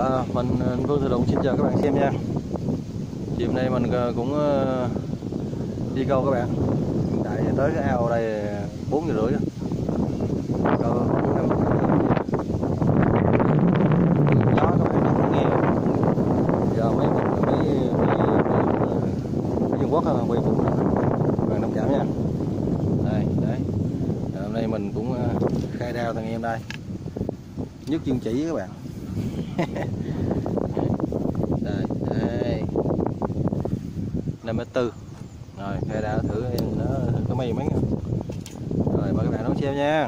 Mình Vương Thừa Đồng xin chào các bạn xem nha. Chiều nay mình cũng đi câu các bạn. Hiện tại tới cái ao đây 4 giờ rưỡi. Câu gió các bạn rất nghe. Giờ mấy Trung Quốc quay cũng bạn đồng cảm nha. Đây đấy. Hôm nay mình cũng khai đao thằng em đây. Nhất chương chỉ các bạn. Đây 5m4 rồi khai đao thử nó có mấy mấy rồi mời các bạn đón xem nha.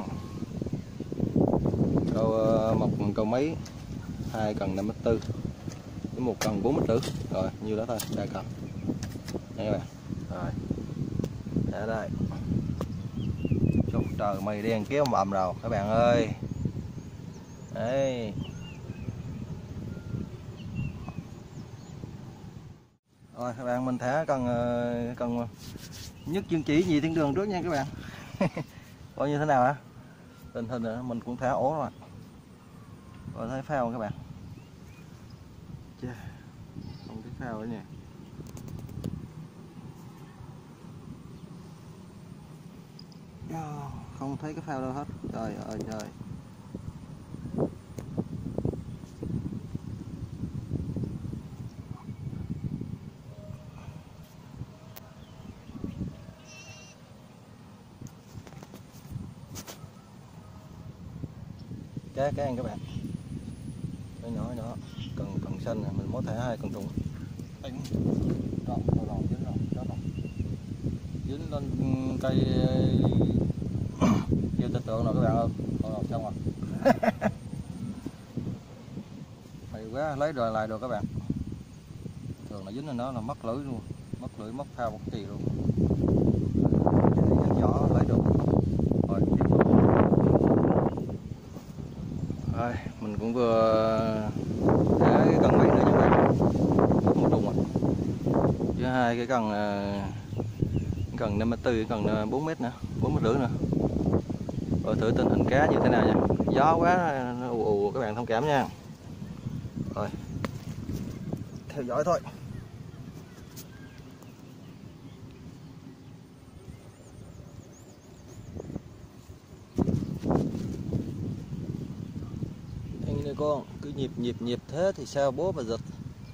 Câu một câu mấy 2 cần 5m4 với 1 cần 4m4 rồi nhiêu đó thôi đây cần đây các bạn rồi đã đây. Trời mây đen kéo mầm rồi các bạn ơi đấy. Rồi các bạn mình thả cần nhất chương chỉ gì thiên đường trước nha các bạn. Coi như thế nào hả? Tình hình mình cũng thả ổ rồi. Rồi thấy phao các bạn. Không thấy phao nữa nha. Không thấy cái phao đâu hết. Trời ơi trời. Cái anh các bạn, cái nhỏ cần xanh này mình mới thả 2 con trùng đánh dính lên cây chưa tin tượng rồi các bạn ơi. Xong rồi. Hay quá, lấy rồi lại được các bạn. Thường là dính lên đó là mất lưỡi luôn, mất lưỡi mất phao mất chì luôn. Nhỏ lấy được rồi. Rồi, mình cũng vừa thả cái cần mấy nữa nha các bạn. Một trùng rồi. Với 2 cái cần 5m4, cần 4m nữa, 4m rưỡi nữa. Rồi thử tình hình cá như thế nào nha. Gió quá nó ù các bạn thông cảm nha. Rồi. Theo dõi thôi. Anh ơi con, cứ nhịp thế thì sao bố mà giật.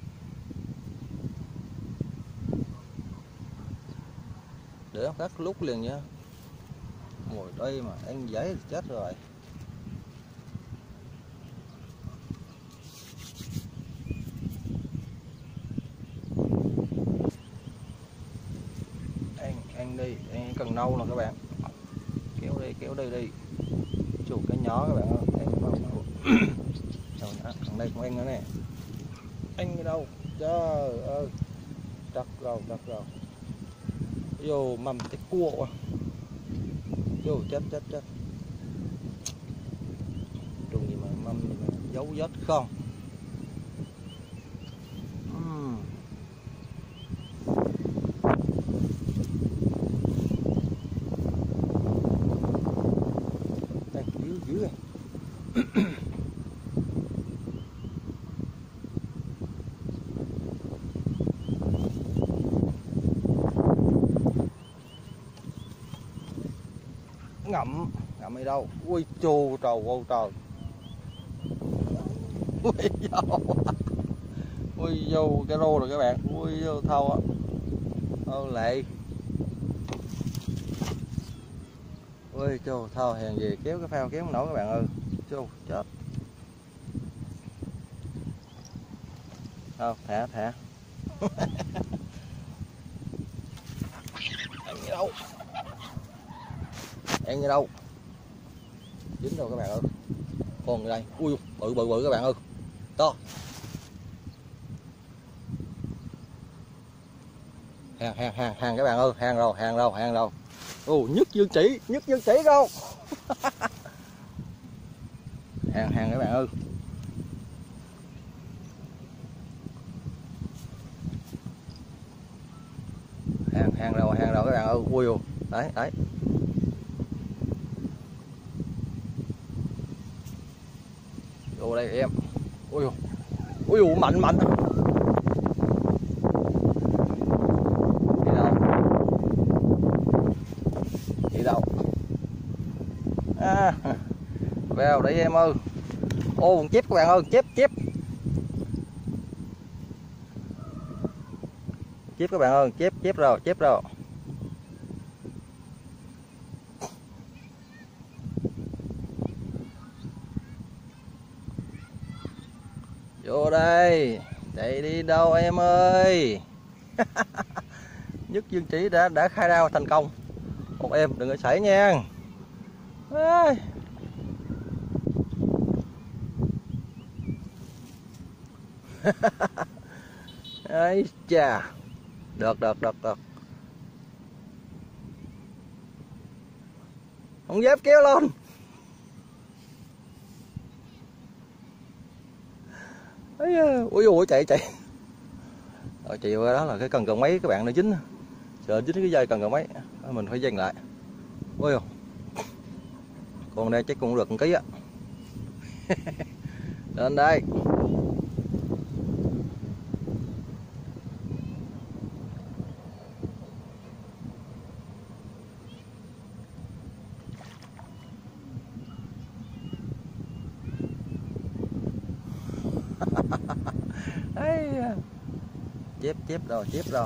Để ông cắt lúc liền nha. Ngồi đây mà anh giấy thì chết rồi. Anh đi, anh cần nâu nè các bạn. Kéo đây đi. Chuột cái nhỏ các bạn ơi. Rồi thằng đây cũng anh nữa nè. Anh đi đâu? Trời ơi. Trật rồi. Vô mầm cái cua. Vô chết. Trùng gì mà mâm gì mà dấu vết không. Đây dưới này. Ngậm ở đâu? Ui chù trời ơi trời. Ui vô cái rô rồi các bạn. Ui vô thâu á. Ô lệ. Ui chù thâu hèn gì kéo cái phao kéo không nổi các bạn ơi. Chù chết. Thôi thả. Ăn ở đâu? Dính đâu các bạn ơi. Còn đây. Ui bự các bạn ơi. To. Hàng các bạn ơi, hàng rồi. Nhất dương chỉ đâu. hàng các bạn ơi. Hàng rồi các bạn ơi. Ui đấy. Vô đây em. Ui Ui dồi, mạnh mạnh. Đi đâu? Đi đâu? À, vào đây em ơi. Ô, con chép các bạn ơi, chép. Chép các bạn ơi, chép rồi. Vô đây, chạy đi đâu em ơi. Nhất Dương Trí đã khai đao thành công. Một em đừng có xảy nha. Ấy chà. Được. Không dám kéo lên. Ui chạy. Rồi chiều đó là cái cần mấy các bạn nó dính. Sợ dính cái dây cần mấy, mình phải dừng lại. Ôi dồi. Con đây chắc cũng được 1 ký á. Lên đây. Chép rồi.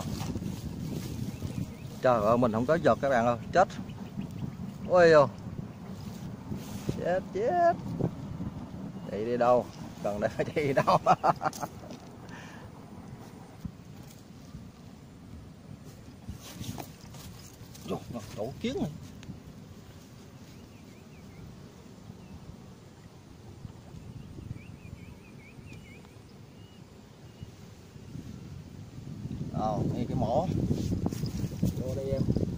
Trời ơi, mình không có giật các bạn ơi, chết. Ôi dồi. Chết. Chạy đi đâu? Cần đây chạy đi đâu? Đổ kiến này. Ngay cái mỏ. Vô đây em.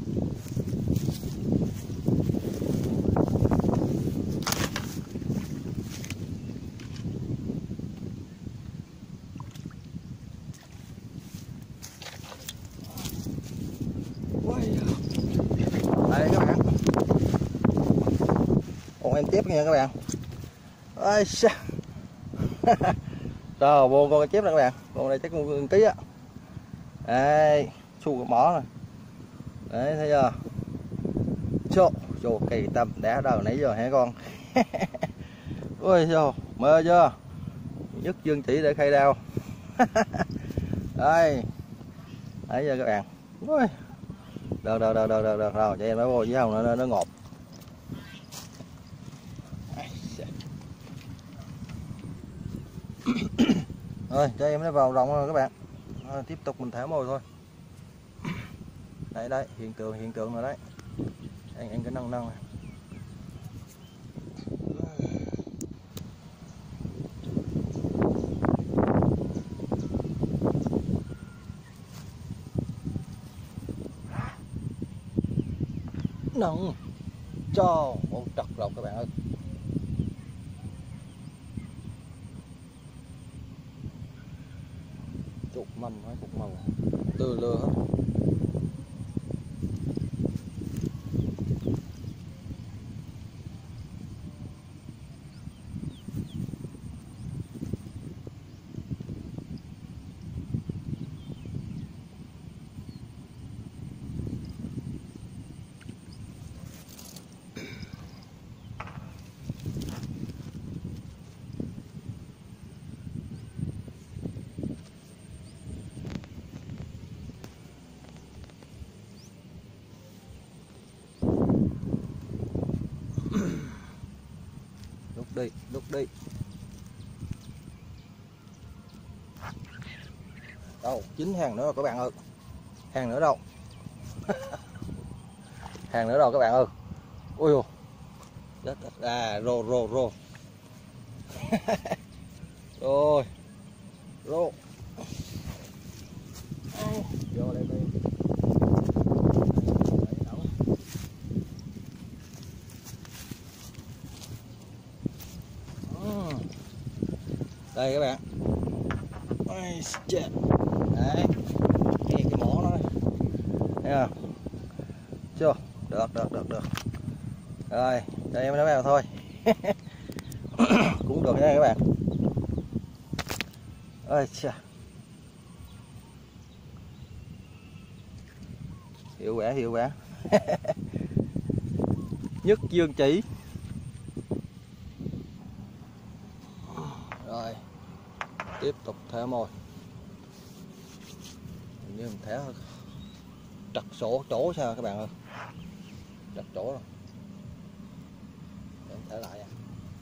Đây các bạn. Còn em chép nha các bạn. Ôi sao. Rồi vô con chép nè các bạn. Con này chắc cũng 1 ký á. Đây, xu cái mỏ này. Đấy thấy chưa? Chô kỳ tâm đã đầu nãy giờ hả con? Ôi trời, mơ chưa? Nhất Dương Chỉ để khai đao. Đây. Đấy giờ các bạn. Ôi. Được rồi, cho em nó vô với không nó ngọt. Rồi, cho em nó vào rộng rồi các bạn. Tiếp tục mình thả mồi thôi. Đây, hiện tượng rồi đấy. Anh cái nâng này. Nâng cho một trật lột các bạn ơi. Chục mâm hay cục màu từ lừa hết. Đúc đi. Đâu, 9 hàng nữa rồi các bạn ơi. Hàng nữa đâu? Hàng nữa đâu các bạn ơi. Ui dồi. Rô. Rồi. Rô. Vô đây đi. Đây các bạn. Ôi chết. Đấy. Nghe cái mỏ nó. Thấy không? Chưa? Được. Rồi, cho em nó vào thôi. Cũng được nha các bạn. Ôi chà. Hiệu quả, hiệu quả. Nhất dương chỉ. Rồi tiếp tục thả mồi. Hình như mình thả trật chỗ sao các bạn ơi, trật chỗ rồi. Để mình thả lại nha.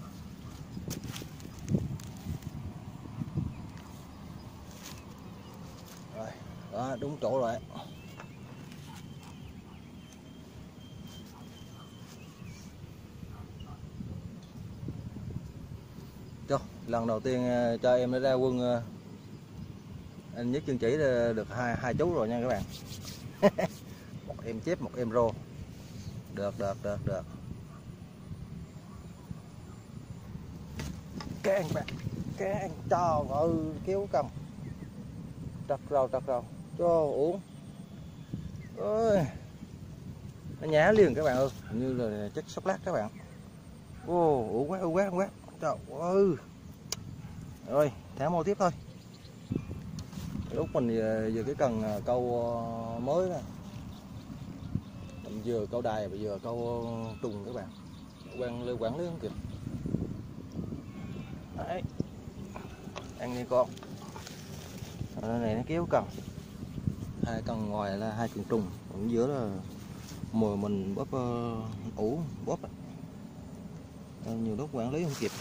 Rồi đó, đúng chỗ rồi. Cho lần đầu tiên cho em đã ra quân anh Nhất Dương Chỉ được hai chú rồi nha các bạn. Một em chép, một em rô. Được. Can bạn, can cho kéo cầm. Trật rầu. Cho uống. Ôi. Nó nhá liền các bạn ơi, như là chất sóc lát các bạn. Ô, uống quá. Trời ơi. Rồi, thả mồi tiếp thôi. Lúc mình vừa cái cần câu mới nè. Mình vừa câu đài, bây giờ câu trùng các bạn. Quản lý không kịp. Đấy. Ăn đi con. Này nó kéo cần. Hai cần ngoài là hai cần trùng, còn giữa là mồi mình bóp ủ bóp. Nhiều lúc quản lý không kịp.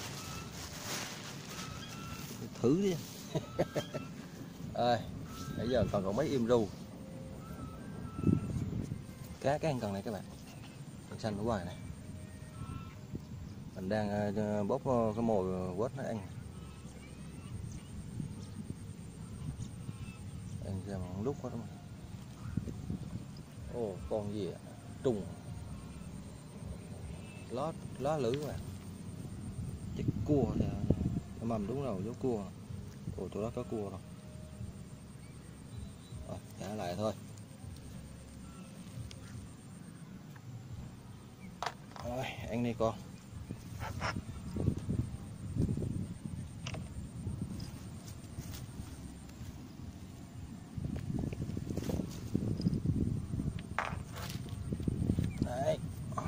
Thử đi. Ơi, bây giờ còn mấy im ru. Cá cái cần này các bạn. Cần xanh ở ngoài này. Mình đang bóp cái mồi quết nó ăn. Ăn ra một lúc hết mà. Ồ, con gì ạ? Trùng. Lá lưới các bạn. Chắc cua nè. Nó mầm đúng rồi, dấu cua. Ồ, chỗ đó có cua rồi. Rồi, trả lại thôi. Rồi, ăn đi con. Đấy.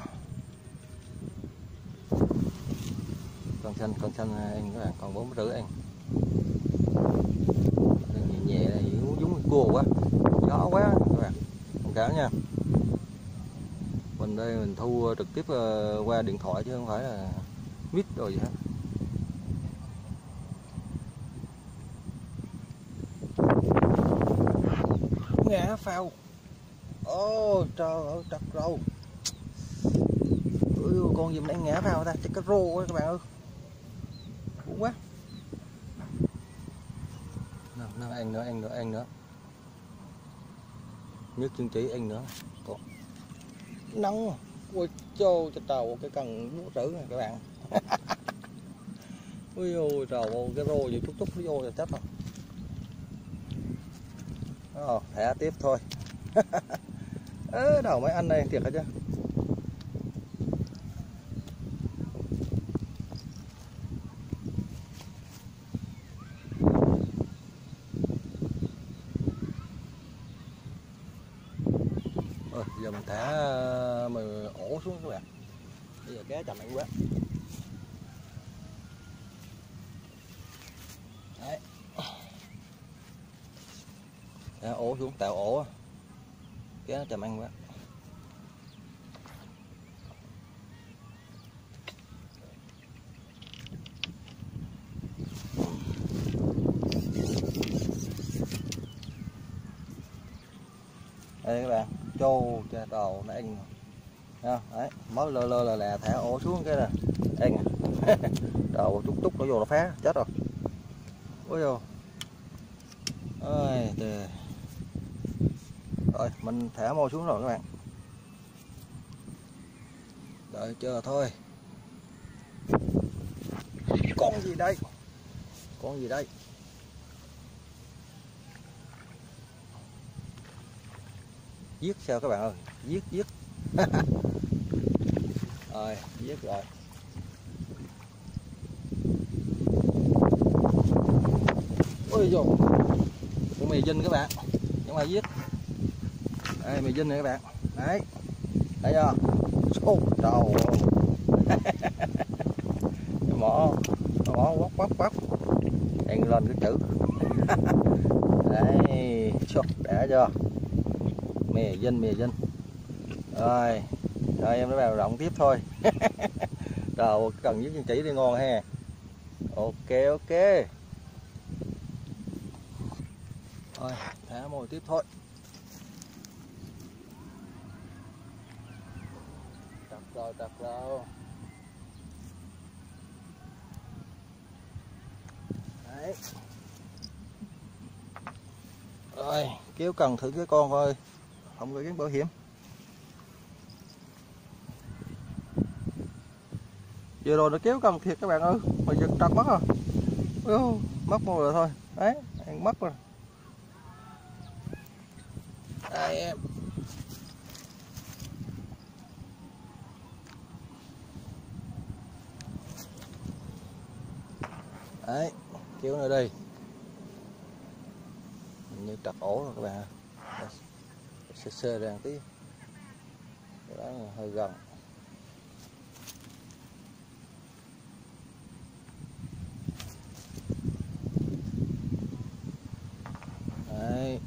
Con xanh ăn các bạn, còn 4 rưỡi ăn. Nhẹ này giống cái cua quá, gió quá các bạn, thông cảm nha. Mình đây mình thu trực tiếp qua điện thoại chứ không phải là mic rồi gì hết. Ngã phao. Ô trời ơi, trật râu. Con gì mà đang ngã phao ta, chắc cái rô quá các bạn ơi. Buồn quá. Nào, ăn nữa. Nhất Dương Chỉ ăn nữa. Còn nóng. Ôi trời trầu cái cần muốn trữ này các bạn. Ôi ôi trời ơi, cái rô gì túc nó vô là chết rồi. Thả tiếp thôi. Đầu mấy anh này thiệt hả chứ. Giờ mình thả ổ xuống các bạn. Bây giờ cá chầm ăn quá. Đấy. Thả ổ xuống, tạo ổ. Cá nó chầm ăn quá. Đây các bạn, trâu cha đầu nó ăn. Đấy, mới lơ là thả ổ xuống cái nè. Ăn. Đầu túc nó vô nó phá, chết rồi. Ôi vô. Ôi trời. Rồi, mình thả mồi xuống rồi các bạn. Đợi chờ thôi. Con gì đây? Giết sao các bạn ơi, giết. Rồi, giết rồi. Ôi dồi, con mì dinh các bạn, nhưng mà giết. Đây mì dinh này các bạn, đấy, thấy chưa? Đầu mỏ quắp quắp đèn lên cái chữ. Đấy, đã chưa? Mì dinh. Rồi em nó vào rộng tiếp thôi. Rồi cần với chỉ đi ngon ha. Ok. Rồi thả mồi tiếp thôi. Tập rồi. Đấy. Rồi kéo cần thử cái con thôi, không có gắn bảo hiểm. Vừa rồi nó kéo cần thiệt các bạn ơi, mà giật trật mất rồi. Mất mồi rồi thôi. Đấy, ăn mất rồi. Đây em. Đấy, kéo nữa đi. Như trật ổ rồi các bạn. Sơ ra một tí. Cái đó hơi gần. Đấy.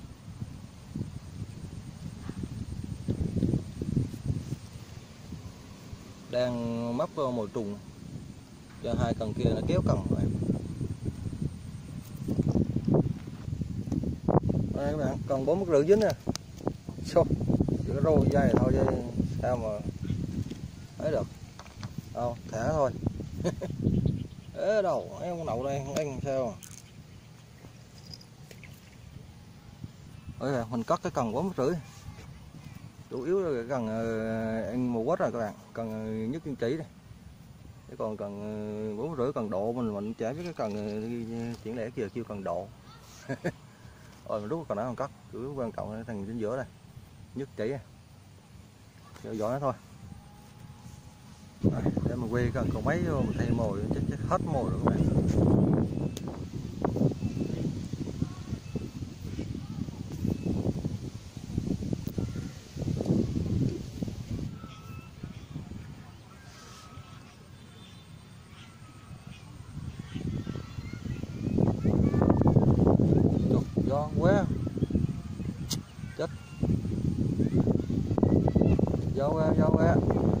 Đang mắc vào mồi trùng. Cho hai cần kia nó kéo cần rồi. Đây các bạn, còn 4 mét rưỡi dính nè. Xô, chỉ có rô dây thôi chứ sao mà thấy được. Đâu, thả thôi. Ế đâu, em con đậu đây, không ăn sao. Ôi, mình cất cái cần 4 mét rưỡi. Chủ yếu là cái cần ăn mù quất rồi các bạn, cần nhất kiên chỉ đây. Cái còn cần 4 mét rưỡi cần độ mình chả biết cái cần chuyển lẻ kia kêu cần độ. Rồi mình rút cái cần đó mình cất, chủ yếu quan trọng là thằng chính giữa đây. Nhất chỉ theo dõi nó thôi. Rồi, để mình quay cần còn mấy vô mình thay mồi chắc hết mồi rồi các bạn. Gió quá chết, gió quá.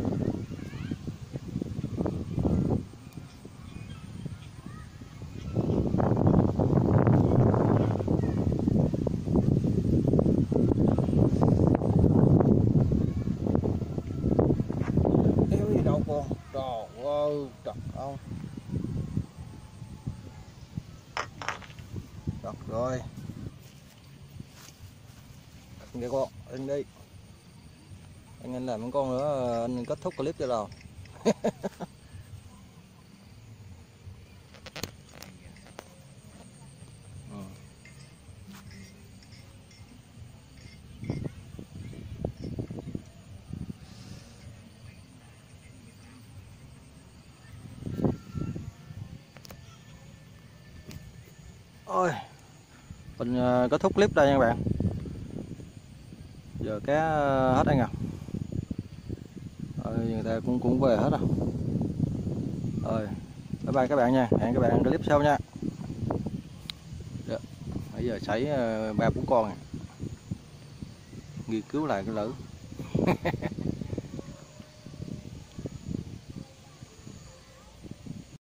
Kéo đi đâu con, trời ơi trật không. Được rồi. Nghe con, anh đi. Anh làm con nữa, anh kết thúc clip cho đâu. Ôi, mình kết thúc clip đây nha các bạn. Giờ cá hết anh à. Rồi người ta cũng về hết rồi. Rồi, bye bye các bạn nha, hẹn các bạn clip sau nha. Bây giờ sảy 3-4 con này. Nghiên cứu lại cái lỡ.